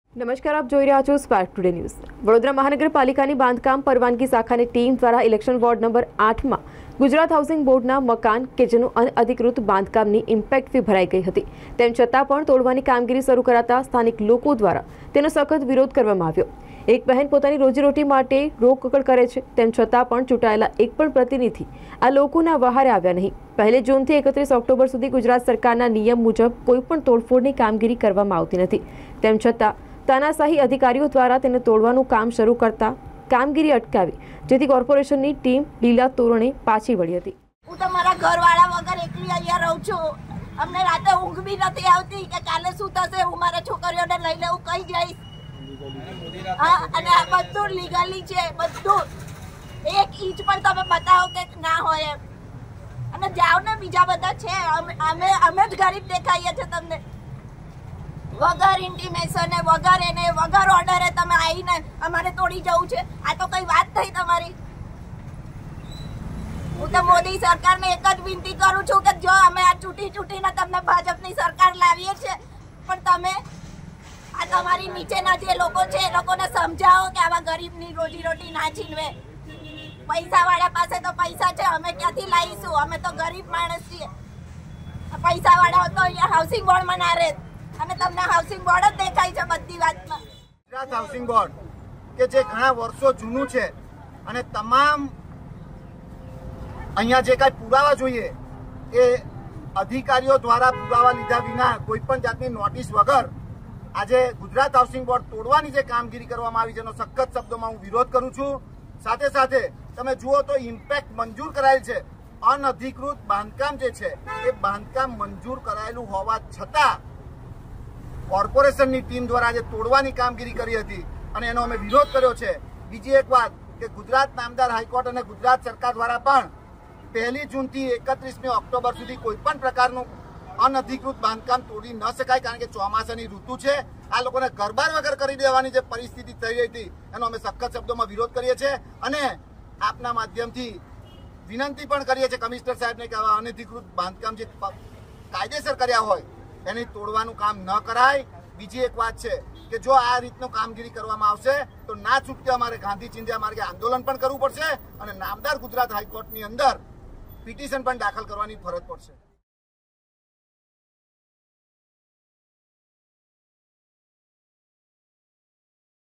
નમસ્કાર, આપ જોઈ રહ્યા છો સ્પાર્ક ટુડે ન્યૂઝ। વડોદરા મહાનગરપાલિકાની બાંધકામ પરવાનગી શાખાની ટીમ દ્વારા ઇલેક્શન વોર્ડ નંબર 8માં ગુજરાત હાઉસિંગ બોર્ડના મકાન કે જેનું અનઅધિકૃત બાંધકામની ઇમ્પેક્ટ ફી ભરાઈ ગઈ હતી, તેમ છતાં પણ તોડવાની કામગીરી શરૂ કરાતા સ્થાનિક લોકો દ્વારા તેનો સખત વિરોધ કરવામાં આવ્યો। એક બહેન પોતાની રોજીરોટી માટે રોકકળ કરે છે, તેમ છતાં પણ ચૂંટાયેલા એક પણ પ્રતિનિધિ આ લોકોના વહારે આવ્યા નહીં। 1 જૂનથી 31 ઓક્ટોબર સુધી ગુજરાત સરકારના નિયમ મુજબ કોઈપણ તોડફોડની કામગીરી કરવામાં આવતી નથી, તેમ છતાં તાનાશાહી અધિકારીઓ દ્વારા તેને તોડવાનું કામ શરૂ કરતા કામગીરી અટકાવી, જેથી કોર્પોરેશનની ટીમ લીલા તોરણે પાછી વળી હતી। હું તો મારા ઘરવાળા વગર એકલી અહીંયા રહું છું। અમને રાતે ઊંઘ બી નથી આવતી કે કાલે શું થશે, હું મારા છોકરીઓને લઈને હું કઈ જઈશ। હા, અને આ બધું લીગલી છે, બધું એક ઇંચ પણ તમે બતાવો કે ના હોય એમ, અને જાઓ ને બીજા બધા છે, અમે જ ગરીબ દેખાઈએ છીએ તમને। વગર ઇન્ટિમેશન વગર એને વગર ઓર્ડરે તમે આવીને અમારે તોડી જવું છે, આ તો કઈ વાત થઈ તમારી। હું તો મોદી સરકારને એક જ વિનંતી કરું છું કે જો અમે આ ચૂંટીને તમને ભાજપની સરકાર લાવીએ છીએ, પણ તમે આ તમારી નીચેના જે લોકો છે એ લોકોને સમજાવો કે આવા ગરીબની રોજીરોટી ના છીનવે। પૈસાવાળા પાસે તો પૈસા છે, અમે ક્યાંથી લાવીશું? અમે તો ગરીબ માણસ છીએ। પૈસાવાળા તો અહીંયા હાઉસિંગ બોર્ડમાં ના રહે, અને તમને હાઉસિંગ બોર્ડ જ દેખાય છે બધી વાતમાં। ગુજરાત હાઉસિંગ બોર્ડ કે જે ઘણા વર્ષો જૂનું છે અને તમામ અહીંયા જે કાંઈ પુરાવા જોઈએ એ અધિકારીઓ દ્વારા પુરાવા લીધા વિના કોઈ પણ જાતની નોટિસ વગર આજે ગુજરાત હાઉસિંગ બોર્ડ તોડવાની જે કામગીરી કરવામાં આવી છે એનો સખત શબ્દોમાં હું વિરોધ કરું છું। સાથે સાથે તમે જુઓ તો ઇમ્પેક્ટ મંજૂર કરાયેલ છે, અનઅધિકૃત બાંધકામ જે છે એ બાંધકામ મંજૂર કરાયેલું હોવા છતાં કોર્પોરેશનની ટીમ દ્વારા આજે તોડવાની કામગીરી કરી હતી અને એનો અમે વિરોધ કર્યો છે। બીજી એક વાત કે ગુજરાત નામદાર હાઈકોર્ટ અને ગુજરાત સરકાર દ્વારા પણ 1 જૂનથી 31 ઓક્ટોબર સુધી કોઈ પણ પ્રકારનું અનઅધિકૃત બાંધકામ તોડી ન શકાય, કારણ કે ચોમાસાની ઋતુ છે। આ લોકોને ઘરબાર વગર કરી દેવાની જે પરિસ્થિતિ થઈ રહી હતી એનો અમે સખત શબ્દોમાં વિરોધ કરીએ છીએ અને આપના માધ્યમથી વિનંતી પણ કરીએ છીએ કમિશનર સાહેબને કે આવા અનધિકૃત બાંધકામ જે કાયદેસર કર્યા હોય એને તોડવાનું કામ ન કરાય। બીજી એક વાત છે કે જો આ રીતનું કામગીરી કરવામાં આવશે તો ના છૂટકે અમારે ગાંધી ચિંધ્યા માર્ગે આંદોલન પણ કરવું પડશે અને નામદાર ગુજરાત હાઈકોર્ટની અંદર પિટિશન પણ દાખલ કરવાની ફરજ પડશે।